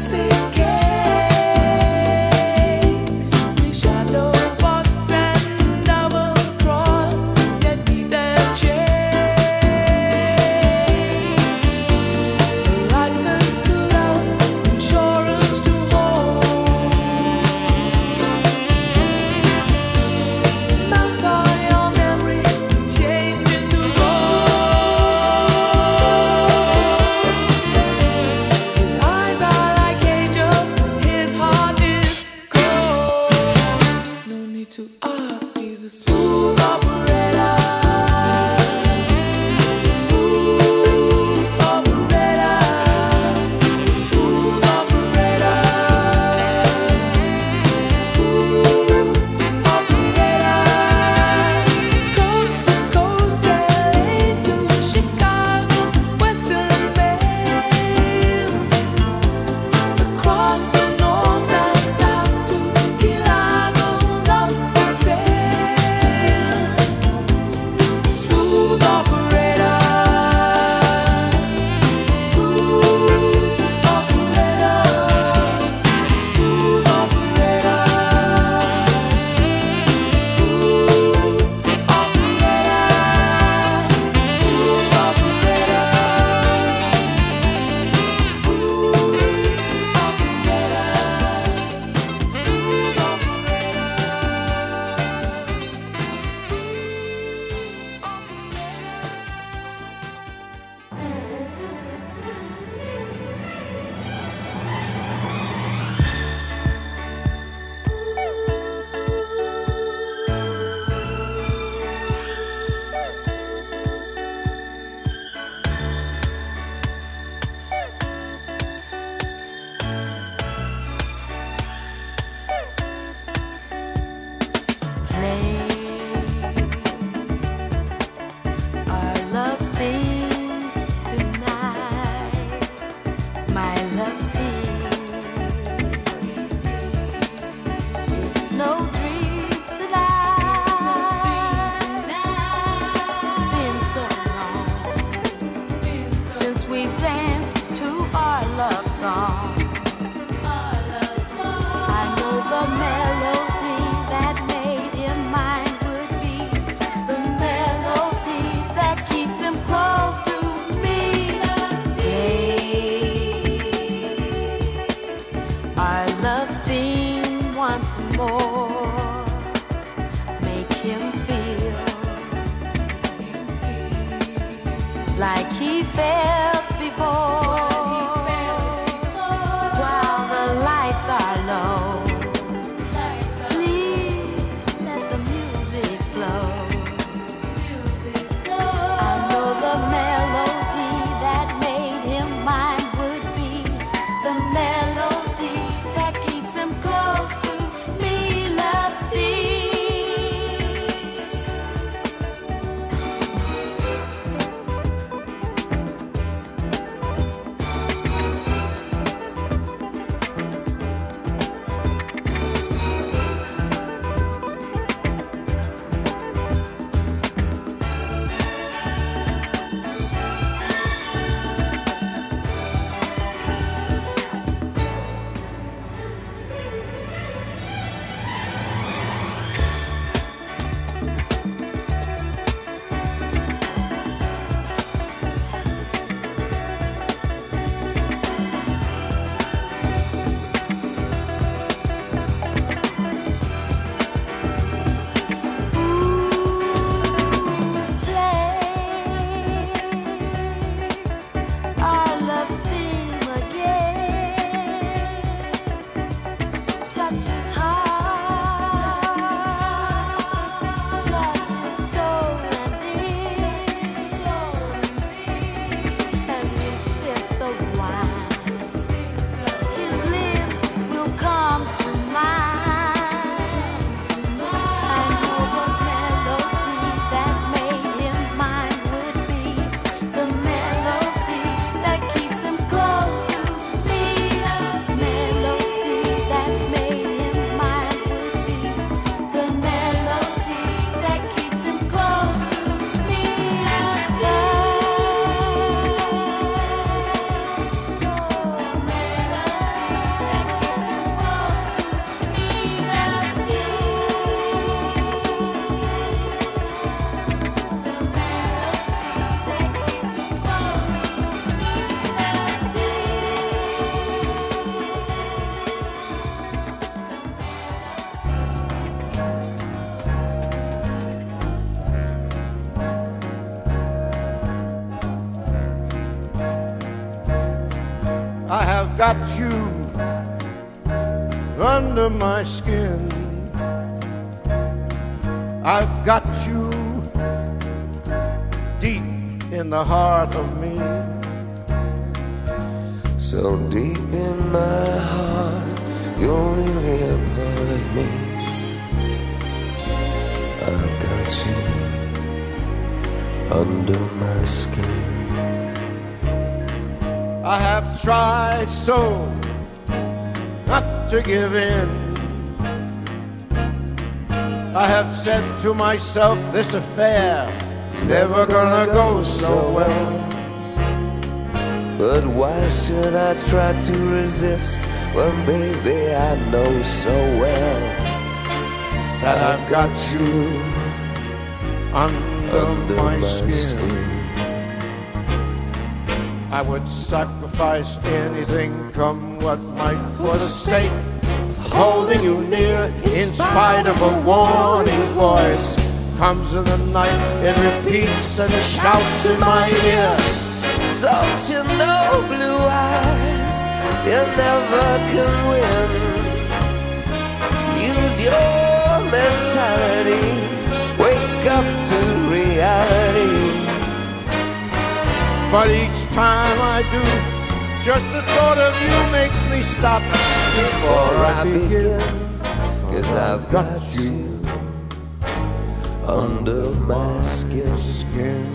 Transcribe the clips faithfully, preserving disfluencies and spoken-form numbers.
like he felt before. While the lights are low, please let the music flow. I know the melody that made him mine would be the melody that keeps him close to me. Love got you under my skin. I've got you deep in the heart of me. So deep in my heart, you're really a part of me. I've got you under my skin. I have tried so not to give in. I have said to myself, this affair never gonna go so well. But why should I try to resist when, baby, I know so well that I've got you under, under my, my skin. skin. I would sacrifice anything, come what might, for the sake of holding you near. In spite of a warning voice comes in the night, it repeats and shouts in my ear. Don't you know, blue eyes, you never can win. Use your mentality, wake up to reality. But each time I do, just the thought of you makes me stop before I begin. Cause I've got you under my skin. skin.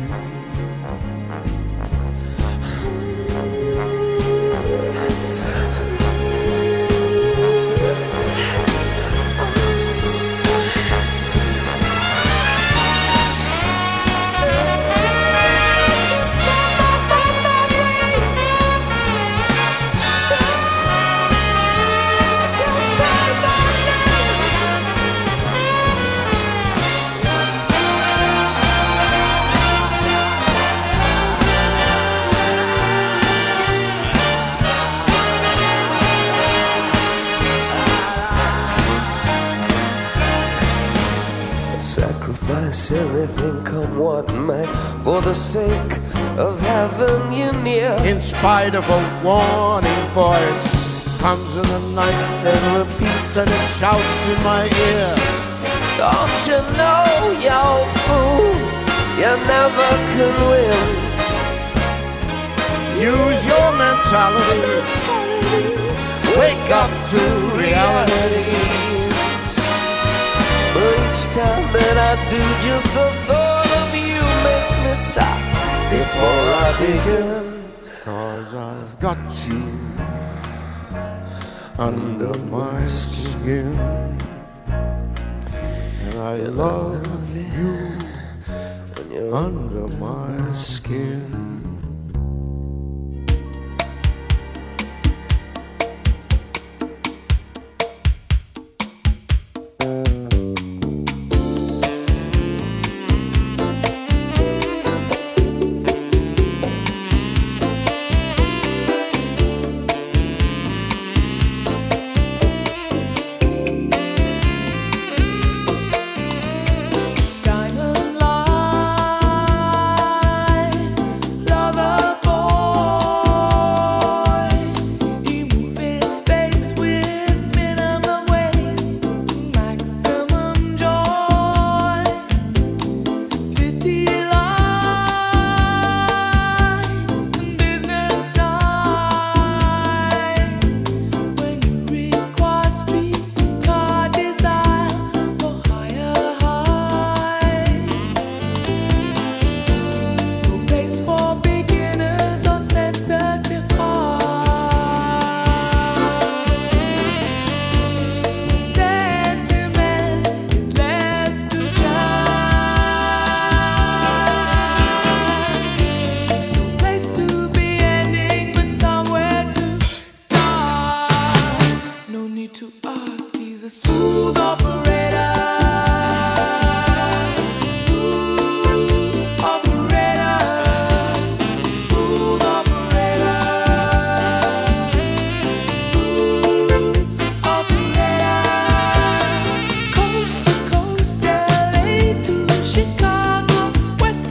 Sacrifice everything, come what may, for the sake of having you near. In spite of a warning voice comes in the night and repeats and it shouts in my ear. Don't you know, you fool, you never can win. Use your mentality, wake up to reality. Each time that I do, just the thought of you makes me stop before I begin. Cause I've got you under my skin, and I love you when you're under my skin.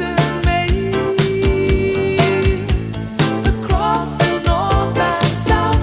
Across the north and south.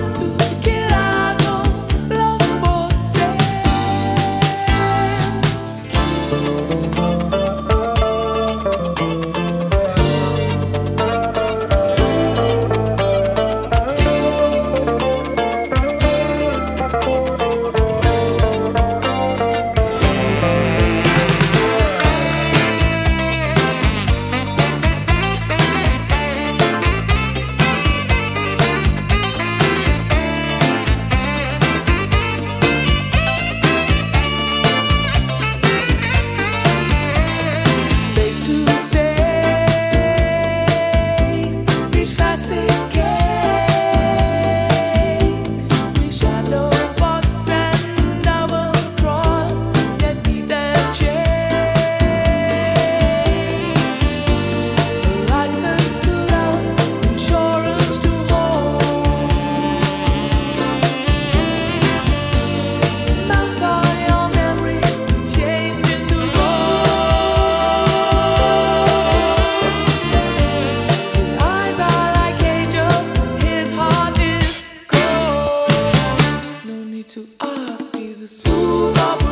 to ask. He's a smooth operator.